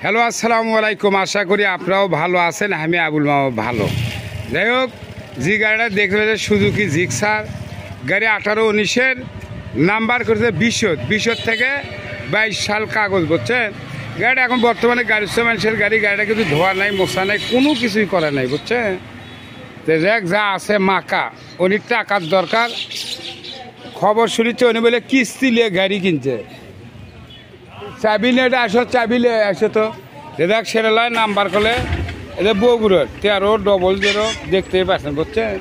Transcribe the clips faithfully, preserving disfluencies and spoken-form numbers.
Hello, আসসালামু আলাইকুম। আশা করি আপনারাও ভালো আছেন, আমি আবুল মাও ভালো। যাই হোক, যে গাড়িটা দেখলেন সুজুকি জিক্সার গাড়ি আঠারো উনিশের নাম্বার করেছে বিশদ বিশদ থেকে বাইশ সাল কাগজ, বুঝছেন। গাড়িটা এখন বর্তমানে গাড়ি মানুষের গাড়ি গাড়িটা কিন্তু ধোয়া নাই, মশা নাই, কোনো কিছুই করা নাই, বুঝছেন। তো দেখ যা আছে মাকা, উনি টাকার দরকার। খবর শুনেছে উনি বলে কিস্তি নিয়ে গাড়ি কিনছে। চাবি নিয়ে আসো, চাবি নিয়ে আসো। তো দেখ সেরে লয় নাম্বার করলে এদের বগুড়ার তেরো ডবল জিরো দেখতেই পাচ্ছেন, বুঝছেন।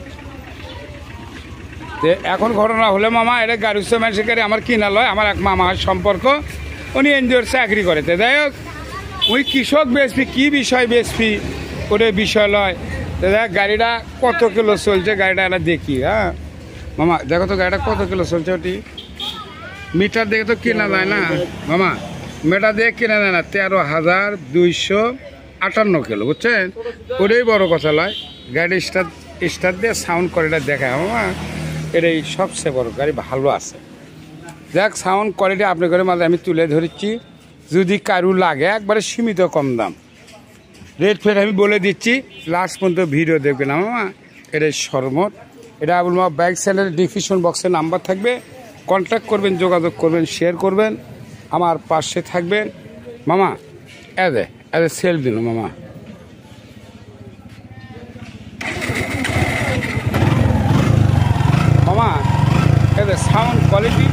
তো এখন ঘটনা হলে মামা এটা গাড়ি মানুষের গাড়ি আমার কিনা লয়, আমার এক মামার সম্পর্ক, উনি এনজিওর চাকরি করে। তো যাই হোক, ওই কৃষক বেসপি কী বিষয় বেসপি ওটা বিষয় লয়। তো দেখ গাড়িটা কত কিলো চলছে, গাড়িটা এটা দেখি। হ্যাঁ মামা দেখো তো গাড়িটা কত কিলো চলছে, ওটি মিটার দেখে তো কেনা যায় না মামা, মিটার দিয়ে কেনা যায় না। তেরো হাজার দুইশো আটান্ন কিলো, বুঝছেন। ওটাই বড় কথা লয়। গাড়ি স্টার্ট স্টার্ট দিয়ে সাউন্ড কোয়ালিটি দেখায় মামা, এটাই সবচেয়ে বড়। গাড়ি ভালো আছে। দেখ সাউন্ড কোয়ালিটি আপনার ঘরে মাঝে আমি তুলে ধরছি, যদি কারু লাগে একবারে সীমিত কম দাম। রেট ফেট আমি বলে দিচ্ছি, লাস্ট পর্যন্ত ভিডিও দেখবেন মামা। এটাই সরমত। এটা আবুল মা বাইক চ্যানেলের ডিসক্রিপশন বক্সে নাম্বার থাকবে, কন্ট্যাক্ট করবেন, যোগাযোগ করবেন, শেয়ার করবেন, আমার পাশে থাকবেন মামা। এদে এদে সেল দিন মামা। মামা এদের সাউন্ড কোয়ালিটি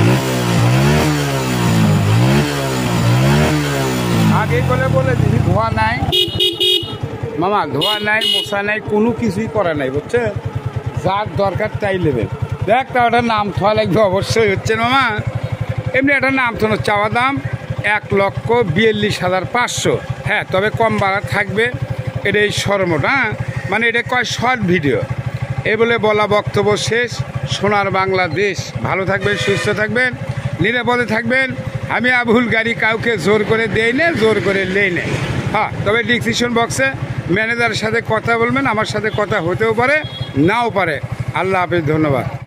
আগে করে বলে দিবি, ধোয়া নাই মামা, ধোয়া নাই, মশা নাই, কোনো কিছুই করা নাই, বুঝছে। যার দরকার তাই নেবেন। দেখ তা ওটার নাম থোয়া লাগবে অবশ্যই, হচ্ছে মামা। এমনি একটা নাম তো চাওয়া দাম এক লক্ষ বিয়াল্লিশ হাজার পাঁচশো। হ্যাঁ, তবে কম ভাড়া থাকবে। এটা এই সরমোট, হ্যাঁ মানে এটা কয় শর্ট ভিডিও। এ বলে বলা বক্তব্য শেষ। সোনার বাংলাদেশ। ভালো থাকবেন, সুস্থ থাকবেন, নিরাপদে থাকবেন। আমি আবুল গাড়ি কাউকে জোর করে দেই না, জোর করে লেই না। হ্যাঁ, তবে ডিসক্রিপশন বক্সে ম্যানেজারের সাথে কথা বলবেন, আমার সাথে কথা হতেও পারে, নাও পারে। আল্লাহ হাফেজ, ধন্যবাদ।